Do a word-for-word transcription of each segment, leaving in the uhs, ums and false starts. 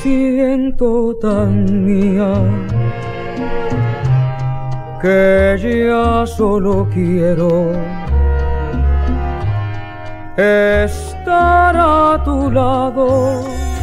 siento tan mía que ya solo quiero estar a tu lado,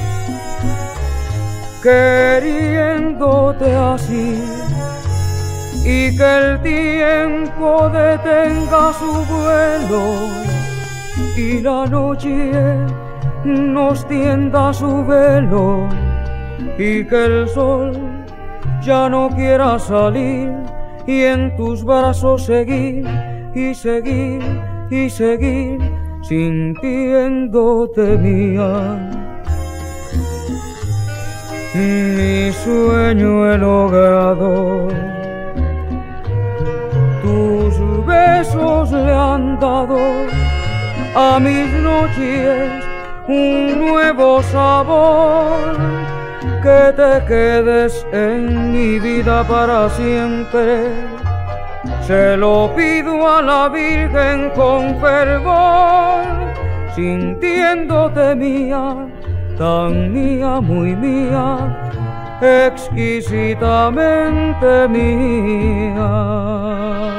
queriéndote así, y que el tiempo detenga su vuelo y la noche nos tienda su velo, y que el sol ya no quiera salir, y en tus brazos seguir y seguir y seguir sintiéndote mía. Mi sueño he logrado, tus besos le han dado a mis noches un nuevo sabor, que te quedes en mi vida para siempre. Se lo pido a la Virgen con fervor, sintiéndote mía, tan mía, muy mía, exquisitamente mía.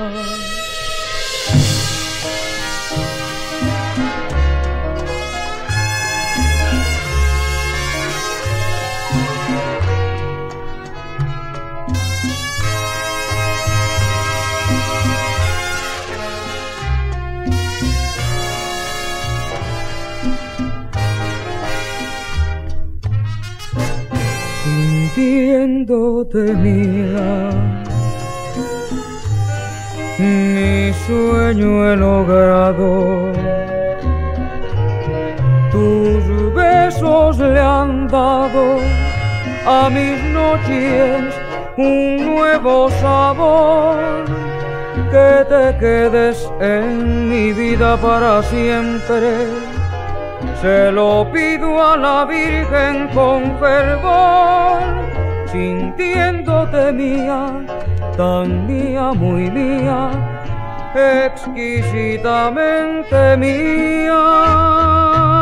Sintiéndote mía, mi sueño he logrado, tus besos le han dado a mis noches un nuevo sabor, que te quedes en mi vida para siempre. Se lo pido a la Virgen con fervor, sintiéndote mía, tan mía, muy mía, exquisitamente mía.